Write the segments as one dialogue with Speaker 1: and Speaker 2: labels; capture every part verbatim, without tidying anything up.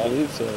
Speaker 1: believe so.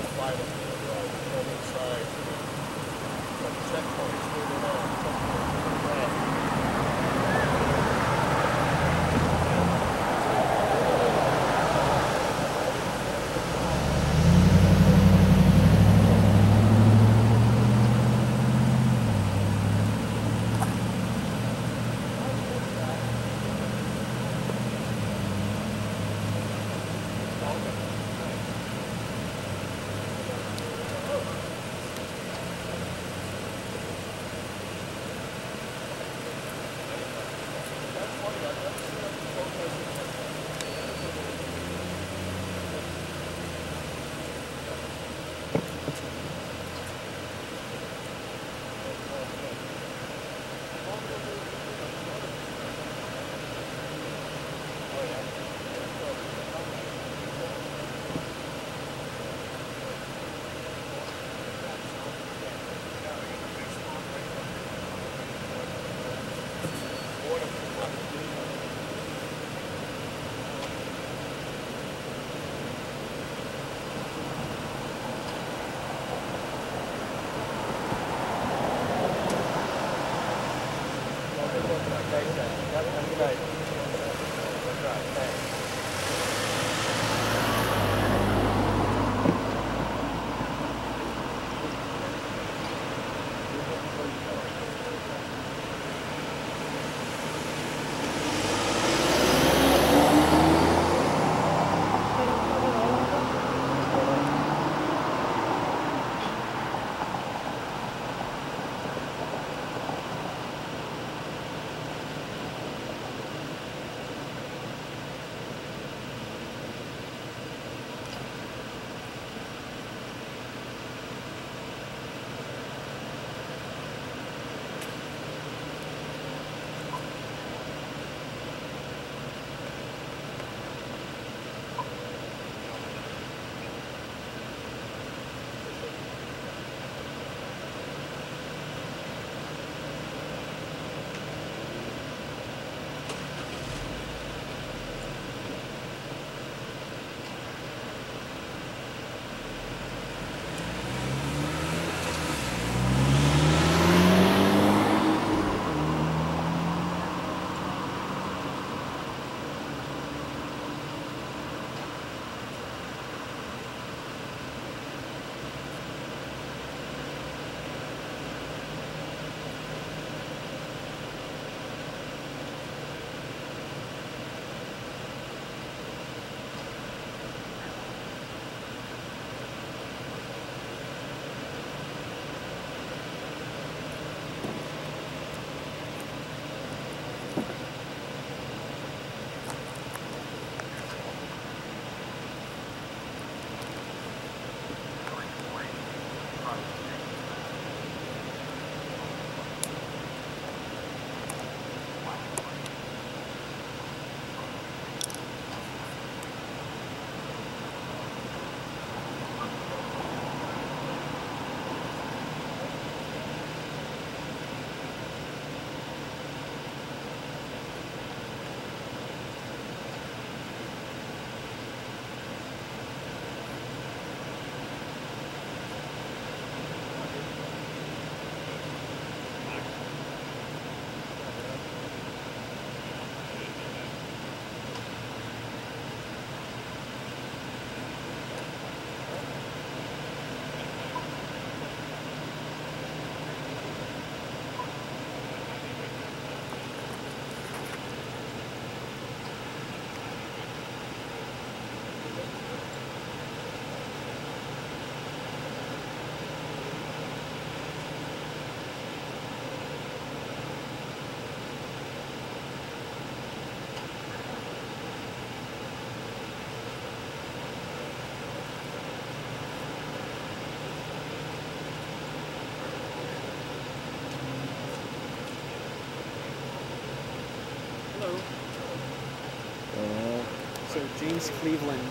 Speaker 2: So James Cleveland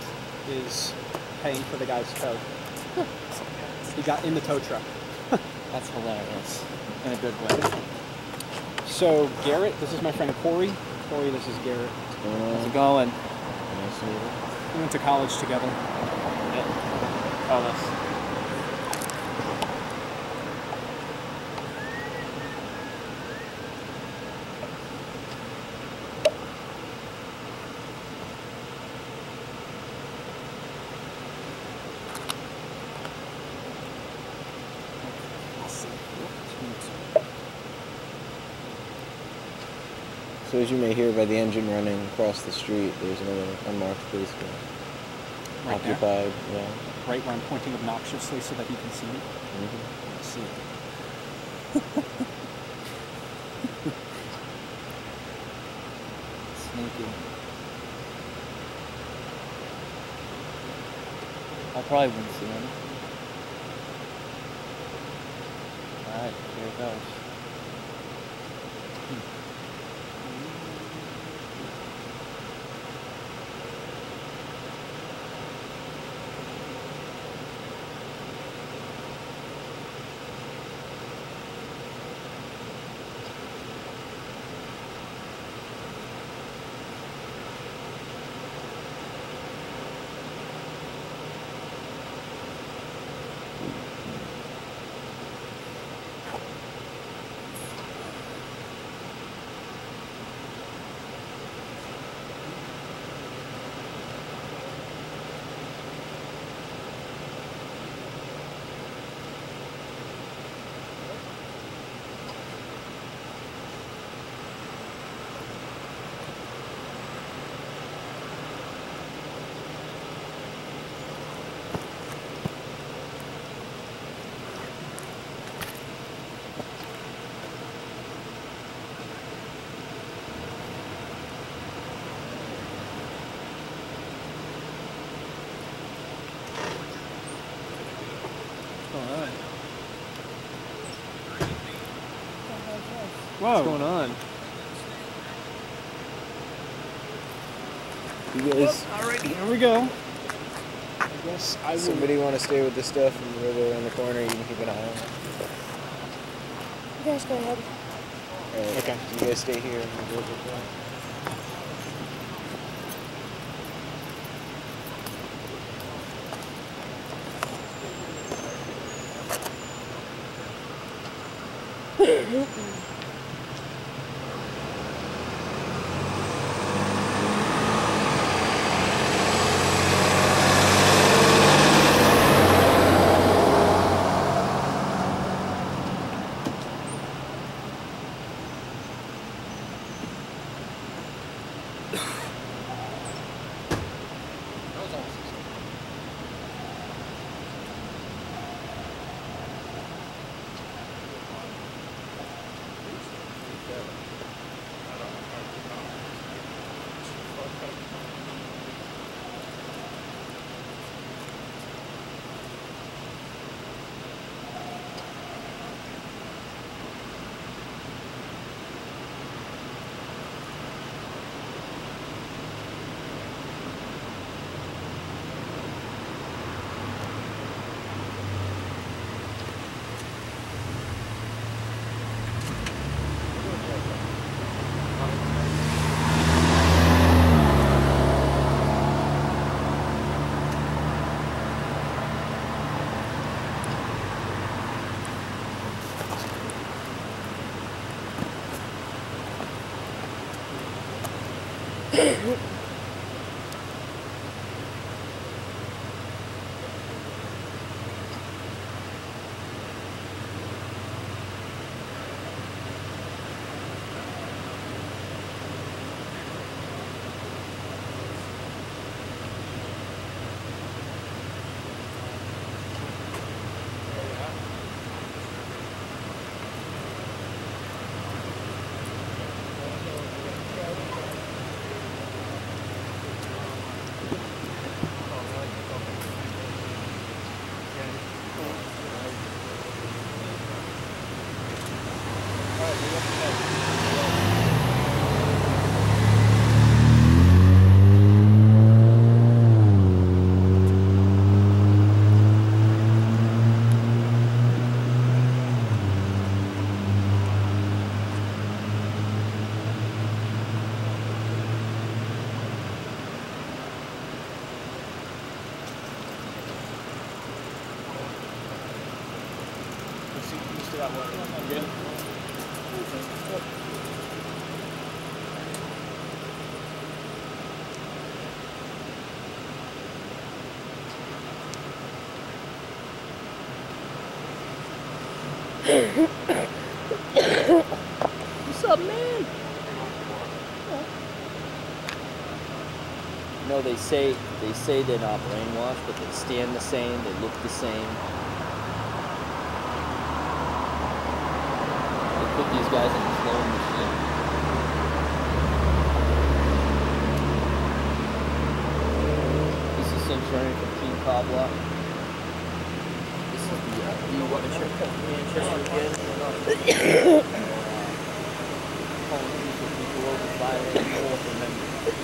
Speaker 2: is paying for the guy's tow. He got in the tow truck.
Speaker 3: That's hilarious. In a good way.
Speaker 2: So Garrett, this is my friend Corey. Corey, this is Garrett.
Speaker 3: How's it going?
Speaker 2: We went to college together.
Speaker 3: Yep.
Speaker 2: Oh, that's...
Speaker 1: So as you may hear by the engine running across the street, there's another unmarked police car.
Speaker 2: Right
Speaker 1: Occupied,
Speaker 2: there?
Speaker 1: yeah.
Speaker 2: Right where I'm pointing obnoxiously so that you can see me?
Speaker 1: Mm-hmm.
Speaker 2: Let's see.
Speaker 3: Sneaky. I probably wouldn't see him. Alright, here it goes.
Speaker 2: Whoa. What's going on?
Speaker 1: You guys,
Speaker 2: Well, alright, here we go. I guess I will...
Speaker 1: somebody want to stay with this stuff and roll around the corner, you can keep an eye on it.
Speaker 4: You guys go ahead.
Speaker 1: Alright,
Speaker 2: Okay.
Speaker 1: you guys stay here and we'll go with that.
Speaker 2: What's up, man?
Speaker 3: No, they say they say they're not brainwashed, but they stand the same, they look the same. They put these guys in a slow machine. This is Centurion from King Cobbler. This is the uh, view of Manchester again. Calling people over violating the Fourth Amendment.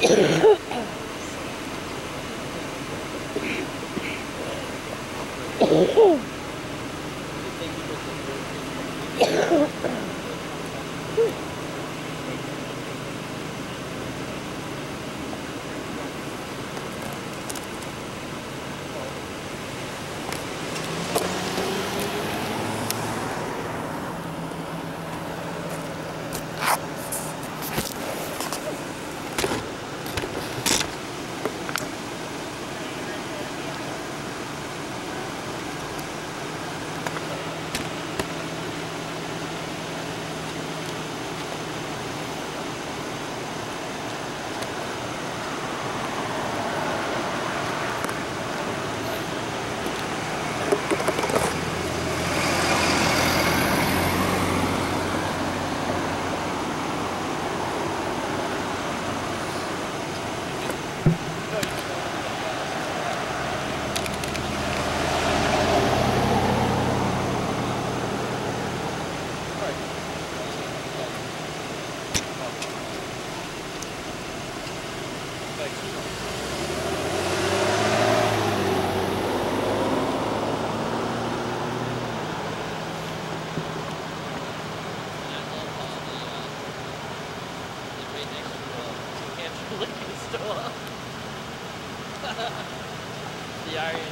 Speaker 5: The irony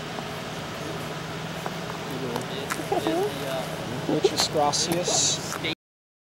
Speaker 5: is, is the uh,
Speaker 2: Muchas gracias.
Speaker 5: state